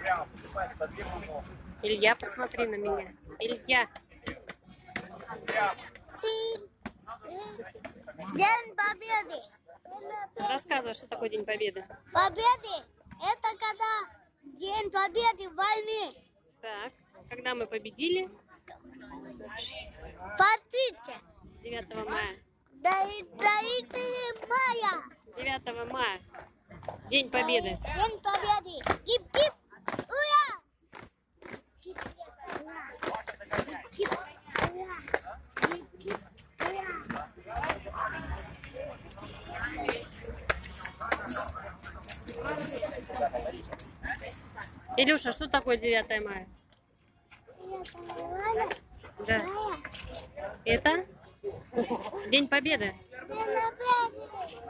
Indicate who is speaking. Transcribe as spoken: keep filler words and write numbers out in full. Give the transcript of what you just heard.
Speaker 1: Илья, посмотри на меня. Илья.
Speaker 2: День Победы.
Speaker 1: Рассказывай, что такое День Победы.
Speaker 2: Победы – это когда День Победы в войне.
Speaker 1: Так, когда мы победили?
Speaker 2: Смотрите.
Speaker 1: девятого мая.
Speaker 2: Да и мая.
Speaker 1: девятого мая. День Победы.
Speaker 2: День Победы. Гип-гип. Ура! Гип-гип. Ура! Гип-гип. Ура! Гип-гип. Ура!
Speaker 1: Илюша, что такое девятое мая? Да. Это День Победы.
Speaker 2: День Победы.